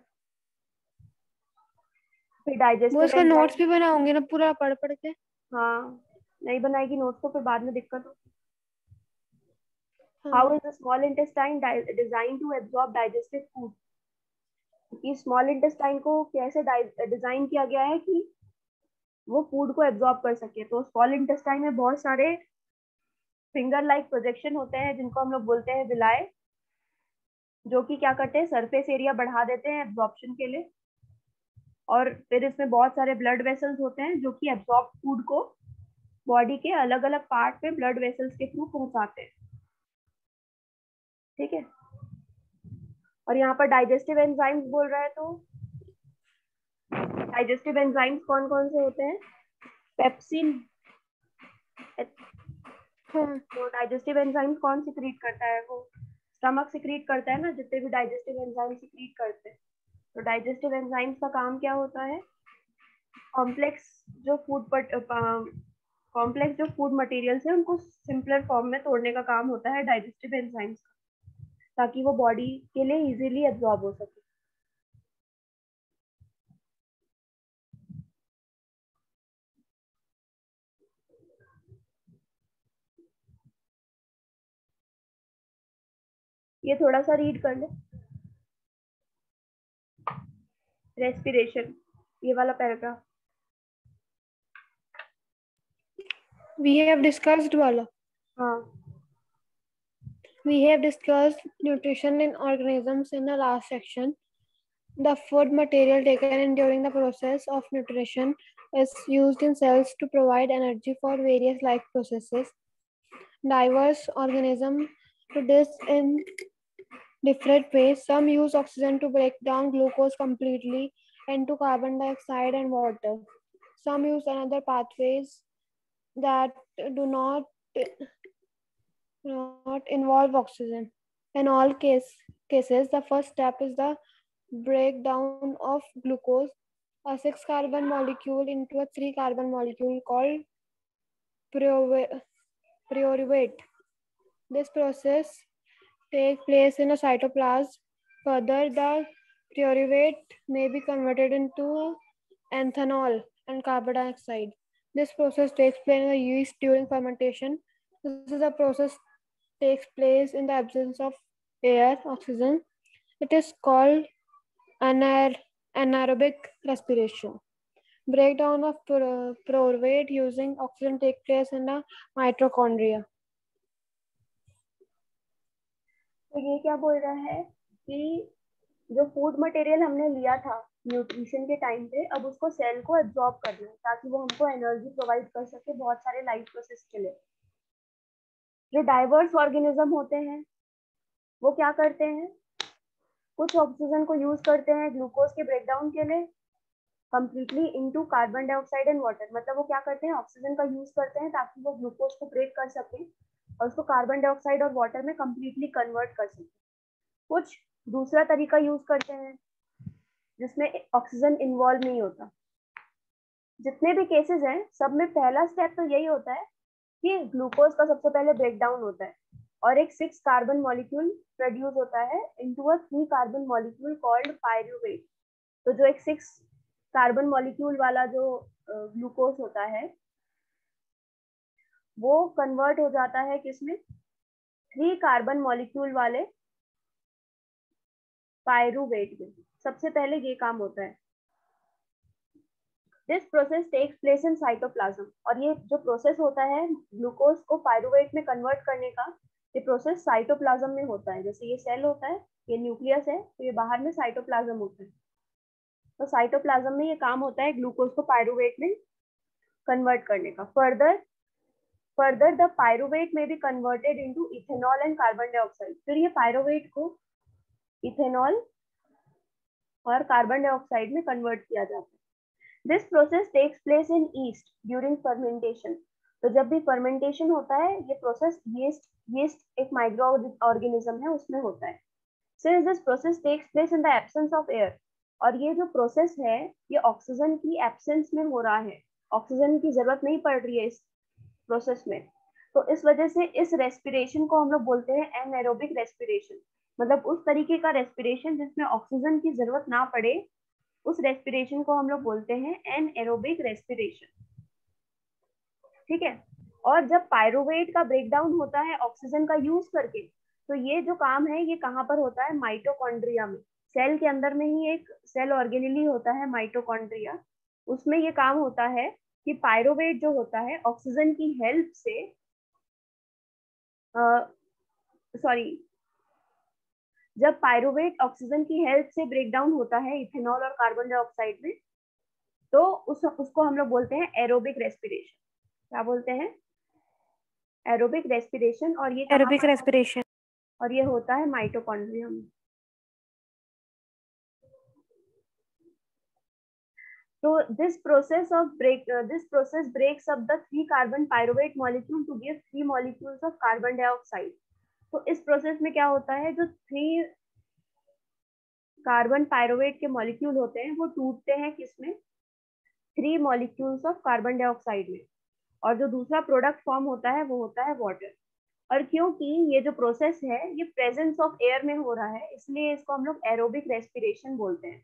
फिर वो डाइजेस्टिव इसका नोट्स एंजाइम। भी बनाऊंगी ना पूरा पढ़ पढ़ के। हाँ, नहीं बनाएगी नोट्स तो फिर बाद में दिक्कत हो। हाँ। How is the small intestine design to absorb digestive food? कि स्मॉल इंटेस्टाइन को कैसे डिजाइन किया गया है कि वो फूड को एब्जॉर्ब कर सके? तो स्मॉल इंटेस्टाइन में बहुत सारे फिंगर लाइक प्रोजेक्शन होते हैं जिनको हम लोग बोलते हैं विलाय, जो कि क्या करते हैं, सरफेस एरिया बढ़ा देते हैं एब्जॉर्प्शन के लिए। और फिर इसमें बहुत सारे ब्लड वेसल्स होते हैं जो कि एब्जॉर्ब फूड को बॉडी के अलग अलग पार्ट पे ब्लड वेसल्स के थ्रू पहुंचाते हैं। ठीक है। और यहाँ पर डाइजेस्टिव एंजाइम्स बोल रहा है, तो डाइजेस्टिव एंजाइम्स कौन कौन से होते हैं? पेप्सिन। हाँ। तो डाइजेस्टिव एंजाइम्स कौन सिक्रीट करता है? वो स्टमक सिक्रीट करता है ना, जितने भी डाइजेस्टिव एंजाइम सिक्रीट करते हैं। तो डाइजेस्टिव एंजाइम्स का काम क्या होता है? कॉम्प्लेक्स जो फूड कॉम्प्लेक्स जो फूड मटेरियल्स है उनको सिंपलर फॉर्म में तोड़ने का काम होता है डाइजेस्टिव एंजाइम्स का, ताकि वो बॉडी के लिए इजीली एब्जॉर्ब हो सके। ये थोड़ा सा रीड कर ले, रेस्पिरेशन, ये वाला पैराग्राफ। We have discussed वाला. हाँ, We have discussed nutrition in organisms in the last section. The food material taken in during the process of nutrition is used in cells to provide energy for various life processes. Diverse organisms do this in different ways. Some use oxygen to break down glucose completely into carbon dioxide and water. Some use another pathways that do not not involve oxygen. In all case, cases, the first step is the breakdown of glucose, a six carbon molecule, into a three carbon molecule called pyruvate. This process takes place in a cytoplasm. Further, the pyruvate may be converted into ethanol and carbon dioxide. This process takes place in the yeast during fermentation. This is a process takes place in the absence of air, oxygen. It is called anaer- anaerobic respiration. Breakdown of pyruvate using oxygen takes place in the mitochondria. तो ये क्या बोल रहा है कि जो फूड मटेरियल हमने लिया था न्यूट्रिशन के टाइम पे, अब उसको सेल को एब्जॉर्ब करना है ताकि वो हमको एनर्जी प्रोवाइड कर सके बहुत सारे लाइफ प्रोसेस के लिए। जो डाइवर्स ऑर्गेनिज्म होते हैं वो क्या करते हैं, कुछ ऑक्सीजन को यूज करते हैं ग्लूकोज के ब्रेकडाउन के लिए completely into carbon dioxide and water. मतलब वो क्या करते हैं, ऑक्सीजन का यूज करते हैं ताकि वो ग्लूकोज को ब्रेक कर सके और उसको कार्बन डाइऑक्साइड और वाटर में कंप्लीटली कन्वर्ट कर सके। कुछ दूसरा तरीका यूज करते हैं जिसमें ऑक्सीजन इन्वॉल्व नहीं होता। जितने भी केसेस हैं सब में पहला स्टेप तो यही होता है कि ग्लूकोज का सबसे पहले ब्रेकडाउन होता है और एक सिक्स कार्बन मॉलिक्यूल प्रोड्यूस होता है into a three carbon molecule called pyruvate. तो जो एक सिक्स कार्बन मॉलिक्यूल वाला जो ग्लूकोज होता है वो कन्वर्ट हो जाता है किसमें, थ्री कार्बन मॉलिक्यूल वाले पायरुवेट में। सबसे पहले ये काम होता है। This process takes place in cytoplasm. और ये जो प्रोसेस होता है ग्लूकोज को पायरुवेट में कन्वर्ट करने का, ये प्रोसेस साइटोप्लाज्म में होता है। जैसे ये सेल होता है, ये न्यूक्लियस है, तो ये बाहर में साइटोप्लाज्म होता है। तो साइटोप्लाज्म में ये काम होता है ग्लूकोज को पायरुवेट में कन्वर्ट करने का। Further further the pyruvate may be converted into ethanol and carbon dioxide. फिर ये पायरुवेट को इथेनॉल और कार्बन डाइऑक्साइड में कन्वर्ट किया जाता है। This process takes place in yeast during fermentation. तो जब भी फर्मेंटेशन होता है ये प्रोसेस यीस्ट यीस्ट एक माइक्रो ऑर्गेनिज्म है उसमें होता है। Since this process takes place in the absence of air, और ये जो प्रोसेस है ये ऑक्सीजन की एब्सेंस में हो रहा है, ऑक्सीजन की जरूरत नहीं पड़ रही है इस प्रोसेस में। तो इस वजह से इस रेस्पिरेशन को हम लोग बोलते हैं एनएरोबिक रेस्पिरेशन। मतलब उस तरीके का रेस्पिरेशन जिसमें ऑक्सीजन की जरूरत ना पड़े, उस रेस्पिरेशन को हम लोग बोलते हैं एनएरोबिक रेस्पिरेशन। ठीक है। और जब पायरुवेट का ब्रेकडाउन होता है ऑक्सीजन का यूज करके, तो ये जो काम है ये कहाँ पर होता है, माइटोकॉन्ड्रिया में। सेल के अंदर में ही एक सेल ऑर्गेनेली होता है माइटोकॉन्ड्रिया, उसमें ये काम होता है कि पायरुवेट जो होता है ऑक्सीजन की हेल्प से सॉरी uh, जब पायरुवेट ऑक्सीजन की हेल्प से ब्रेकडाउन होता है इथेनॉल और कार्बन डाइऑक्साइड में, तो उस उसको हम लोग बोलते हैं एरोबिक रेस्पिरेशन। क्या बोलते हैं, एरोबिक रेस्पिरेशन। और ये एरोबिक रेस्पिरेशन और ये होता है माइटोकॉन्ड्रिया में। तो this process of break this process breaks up the three carbon pyruvate molecule to give three molecules of carbon dioxide. तो इस प्रोसेस में क्या होता है, जो थ्री कार्बन पायरुवेट के मॉलिक्यूल होते हैं वो टूटते हैं किसमें, three molecules of carbon dioxide में, और जो दूसरा प्रोडक्ट फॉर्म होता है वो होता है वाटर। और क्योंकि ये जो प्रोसेस है ये प्रेजेंस ऑफ एयर में हो रहा है, इसलिए इसको हम लोग एरोबिक रेस्पिरेशन बोलते हैं।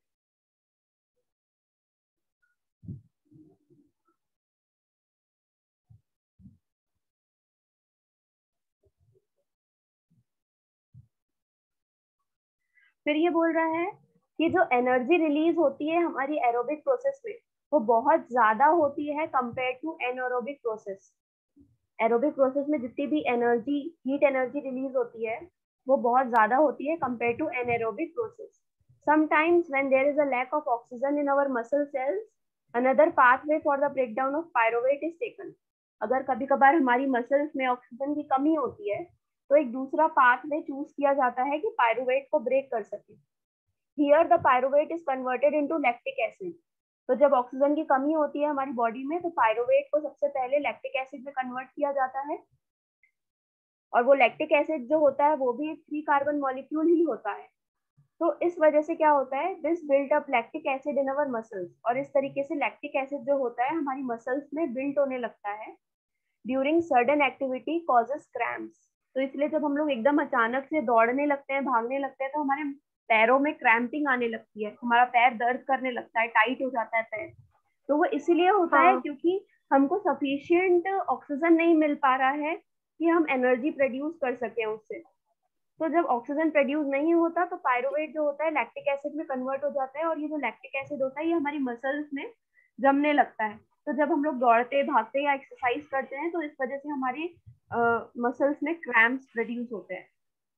फिर ये बोल रहा है कि जो एनर्जी रिलीज होती है हमारी एरोबिक प्रोसेस में वो बहुत ज्यादा होती है compare to anaerobic process. Aerobic process में जितनी भी एनर्जी हीट एनर्जी रिलीज होती है वो बहुत ज्यादा होती है compare to anaerobic process. Sometimes when there is a lack of oxygen in our muscle cells, another pathway for the breakdown of pyruvate is taken. अगर कभी कभार हमारी मसल्स में ऑक्सीजन की कमी होती है तो एक दूसरा पाथवे चूज किया जाता है कि पायरुवेट को ब्रेक कर सके। Here the pyruvate is converted into lactic acid. तो जब ऑक्सीजन की कमी होती है हमारी बॉडी में तो पायरुवेट को सबसे पहले लैक्टिक एसिड में कन्वर्ट किया जाता है, और वो लैक्टिक एसिड जो होता है वो भी एक थ्री कार्बन मॉलिक्यूल ही होता है। तो इस वजह से क्या होता है, this built up lactic acid in our muscles, और इस तरीके से लैक्टिक एसिड जो होता है हमारी मसल्स में बिल्ट होने लगता है during certain activity causes cramps. तो इसलिए जब हम लोग एकदम अचानक से दौड़ने लगते हैं, भागने लगते हैं, तो हमारे पैरों में क्रैम्पिंग आने लगती है, हमारा पैर दर्द करने लगता है, टाइट हो जाता है पैर। तो वो इसीलिए होता है हाँ क्योंकि हमको सफिशिएंट ऑक्सीजन नहीं मिल पा रहा है कि हम एनर्जी प्रोड्यूस कर सकें उससे। तो जब ऑक्सीजन प्रोड्यूस नहीं होता तो पायरुवेट जो होता है लैक्टिक एसिड में कन्वर्ट हो जाता है, और ये जो लैक्टिक एसिड होता है ये हमारी मसल्स में जमने लगता है। तो जब हम लोग दौड़ते, भागते या एक्सरसाइज करते हैं तो इस वजह से हमारी मसल्स में क्रैम्प्स प्रोड्यूस होते हैं।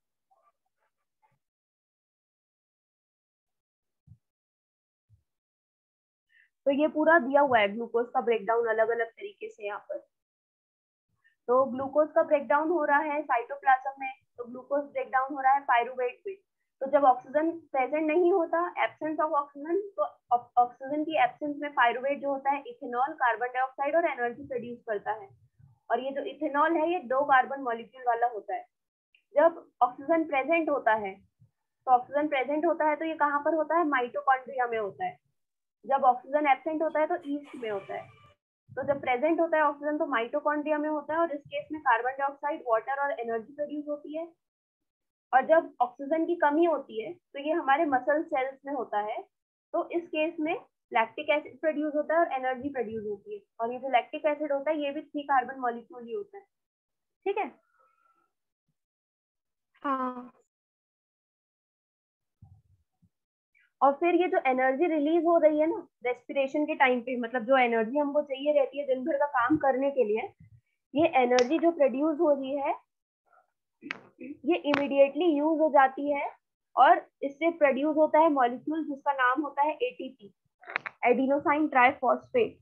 तो ये पूरा दिया हुआ है ग्लूकोज का ब्रेकडाउन अलग अलग तरीके से यहाँ पर। तो ग्लूकोज का ब्रेकडाउन हो रहा है साइटोप्लाज्म में, तो ग्लूकोज ब्रेकडाउन हो रहा है पायरुवेट में। तो जब ऑक्सीजन प्रेजेंट नहीं होता, एब्सेंस ऑफ ऑक्सीजन, तो ऑक्सीजन की एब्सेंस में पायरुवेट जो होता है इथेनॉल, कार्बन डाइऑक्साइड और एनर्जी प्रोड्यूस करता है। और ये जो इथेनॉल है ये दो कार्बन मॉलिक्यूल वाला होता है। जब ऑक्सीजन प्रेजेंट होता है तो ऑक्सीजन प्रेजेंट होता है तो ये कहाँ पर होता है, माइटोकॉन्ड्रिया में होता है। जब ऑक्सीजन एब्सेंट होता है तो ईस्ट में होता है। तो जब प्रेजेंट होता है ऑक्सीजन तो माइटोकॉन्ड्रिया में होता है, और इस केस में कार्बन डाइऑक्साइड, वाटर और एनर्जी प्रोड्यूस होती है। और जब ऑक्सीजन की कमी होती है तो ये हमारे मसल सेल्स में होता है। तो इस केस में लैक्टिक एसिड प्रोड्यूस होता है और एनर्जी प्रोड्यूस होती है। और ये जो लैक्टिक एसिड होता है ये भी थ्री कार्बन मॉलिक्यूल ही होता है। ठीक है। हाँ और फिर ये जो एनर्जी रिलीज हो रही है ना रेस्पिरेशन के टाइम पे, मतलब जो एनर्जी हमको चाहिए रहती है दिन भर का काम करने के लिए, ये एनर्जी जो प्रोड्यूस हो रही है ये इमीडिएटली यूज हो जाती है, और इससे प्रोड्यूस होता है मॉलिक्यूल जिसका नाम होता है एटीपी, एडिनोसाइन ट्राइफॉस्फेट।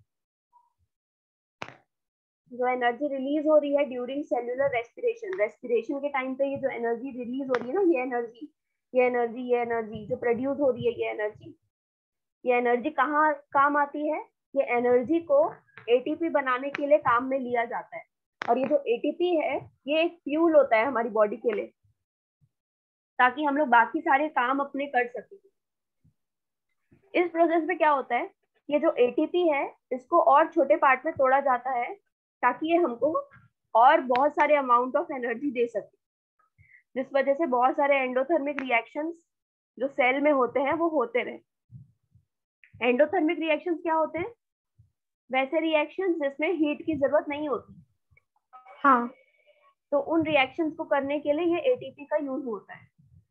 जो एनर्जी रिलीज हो रही है ड्यूरिंग सेल्यूलर रेस्पिरेशन, रेस्पिरेशन के टाइम पे ये जो एनर्जी रिलीज हो रही है ना, ये एनर्जी ये एनर्जी ये एनर्जी जो प्रोड्यूस हो रही है, ये एनर्जी ये एनर्जी कहाँ काम आती है, ये एनर्जी को एटीपी बनाने के लिए काम में लिया जाता है। और ये जो एटीपी है ये एक फ्यूल होता है हमारी बॉडी के लिए, ताकि हम लोग बाकी सारे काम अपने कर सकें। इस प्रोसेस में क्या होता है, ये जो एटीपी है इसको और छोटे पार्ट में तोड़ा जाता है ताकि ये हमको और बहुत सारे अमाउंट ऑफ एनर्जी दे सके, जिस वजह से बहुत सारे एंडोथर्मिक रिएक्शंस जो सेल में होते हैं वो होते रहे। एंडोथर्मिक रिएक्शंस क्या होते हैं, वैसे रिएक्शंस जिसमें हीट की जरूरत नहीं होती। हाँ तो उन रिएक्शंस को करने के लिए ये एटीपी का यूज होता है।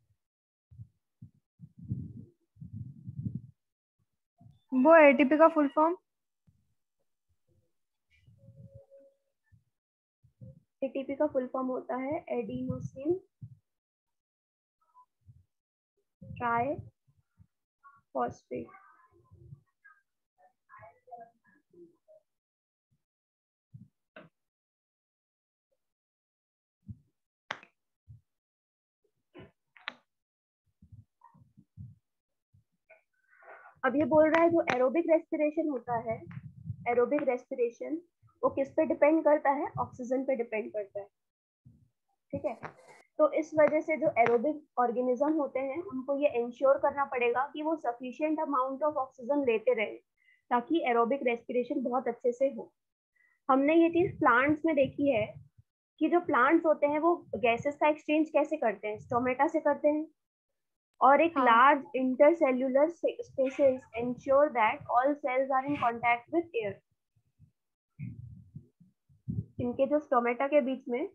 वो एटीपी का फुल फॉर्म? एटीपी का फुल फॉर्म होता है एडिनोसिन ट्राइफॉस्फेट। अब ये बोल रहा है जो एरोबिक रेस्पिरेशन होता है, एरोबिक रेस्पिरेशन वो किस पे डिपेंड करता है, ऑक्सीजन पे डिपेंड करता है। ठीक है। तो इस वजह से जो एरोबिक ऑर्गेनिज्म होते हैं उनको ये इंश्योर करना पड़ेगा कि वो सफिशिएंट अमाउंट ऑफ ऑक्सीजन लेते रहे, ताकि एरोबिक रेस्पिरेशन बहुत अच्छे से हो। हमने ये चीज प्लांट्स में देखी है कि जो प्लांट्स होते हैं वो गैसेस का एक्सचेंज कैसे करते हैं, स्टोमेटा से करते हैं। और एक हाँ large intercellular spaces ensure that all cells are in contact with air. इनके जो स्टोमेटा के बीच में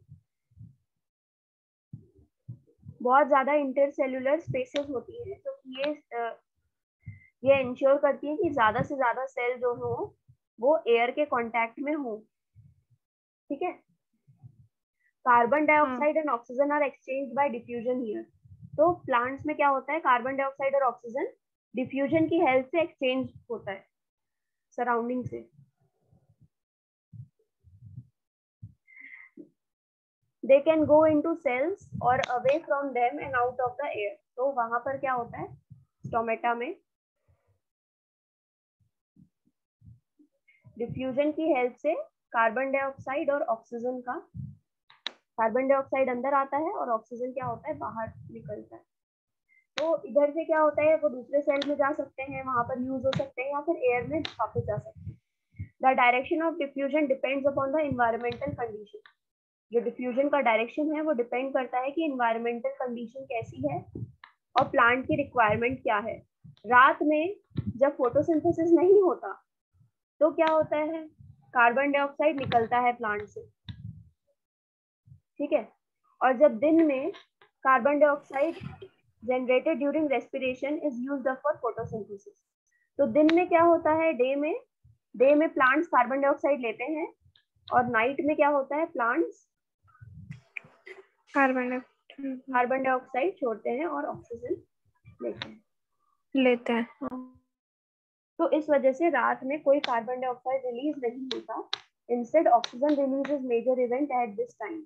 बहुत ज्यादा इंटरसेल्युलर स्पेसेस होती है, तो ये ये इंश्योर करती है कि ज्यादा से ज्यादा सेल जो हो वो एयर के कांटेक्ट में हो। ठीक है। कार्बन हाँ dioxide and oxygen are exchange by diffusion here. तो प्लांट्स में क्या होता है, कार्बन डाइऑक्साइड और ऑक्सीजन डिफ्यूजन की हेल्प से एक्सचेंज होता है सराउंडिंग से। They can go into cells और away from them and out of the air. तो वहां पर क्या होता है, स्टोमेटा में डिफ्यूजन की हेल्प से कार्बन डाइऑक्साइड और ऑक्सीजन का कार्बन डाइऑक्साइड अंदर आता है और ऑक्सीजन क्या होता है, बाहर निकलता है। तो इधर से क्या होता है, वो दूसरे सेल में जा सकते हैं, वहां पर यूज हो सकते हैं, या फिर एयर में वापस जा सकते हैं। The direction of diffusion depends upon the environmental condition. जो डिफ्यूजन का डायरेक्शन है वो डिपेंड करता है कि इन्वायरमेंटल कंडीशन कैसी है और प्लांट की रिक्वायरमेंट क्या है। रात में जब फोटोसिंथेसिस नहीं होता तो क्या होता है, कार्बन डाइऑक्साइड निकलता है प्लांट से, ठीक है। और जब दिन में carbon dioxide generated during respiration is used up for photosynthesis. तो दिन में क्या होता है, डे में डे में प्लांट्स कार्बन डाइऑक्साइड लेते हैं और नाइट में क्या होता है, प्लांट्स कार्बन कार्बन डाइऑक्साइड छोड़ते हैं और ऑक्सीजन लेते हैं लेते हैं हाँ। तो इस वजह से रात में कोई कार्बन डाइऑक्साइड रिलीज नहीं होता। Instead oxygen release is major event at this time.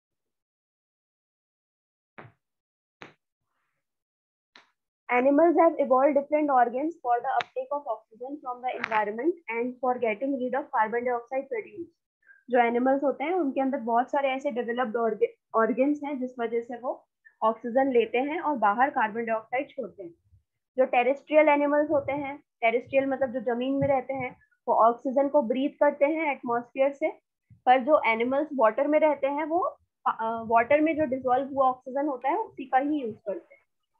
Animals have evolved different organs for the uptake of oxygen from the environment and for getting rid of carbon dioxide produced. जो एनिमल्स होते हैं उनके अंदर बहुत सारे ऐसे डेवलप्ड ऑर्गन्स हैं जिस वजह से वो ऑक्सीजन लेते हैं और बाहर कार्बन डाइऑक्साइड छोड़ते हैं। जो टेरेस्ट्रियल एनिमल्स होते हैं, टेरेस्ट्रियल मतलब जो जमीन में रहते हैं, वो ऑक्सीजन को ब्रीथ करते हैं एटमॉस्फेयर से। पर जो एनिमल्स वाटर में रहते हैं वो वाटर में जो डिसॉल्व हुआ ऑक्सीजन होता है उसी का ही यूज करते हैं,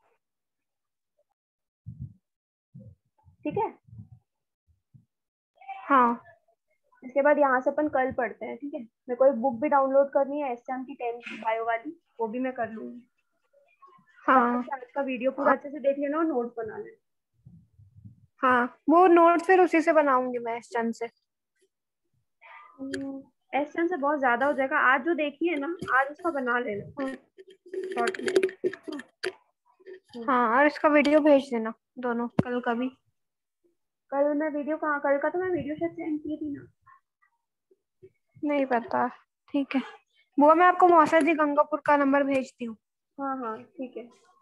ठीक है। हाँ इसके बाद यहाँ से अपन कल पढ़ते हैं, ठीक है। मेरे को एक बुक भी डाउनलोड करनी है एसएम की टेंथ की बायो वाली, वो भी मैं कर लूंगी। हाँ आज का वीडियो पूरा अच्छे से देख लेना और नोट बना लेना। हाँ वो नोट फिर उसी से बनाऊंगी मैं एसएम से। एसएम से बहुत ज्यादा हो जाएगा, आज जो देखी है ना आज उसका बना लेना शॉर्ट में। हाँ और इसका वीडियो भेज देना दोनों कल का भी। कल मैं वीडियो कहाँ, कल का तो मैं वीडियो शायद सेंड की थी ना, नहीं पता, ठीक है। वो मैं आपको मौसा जी गंगापुर का नंबर भेजती हूँ। हाँ हाँ ठीक है।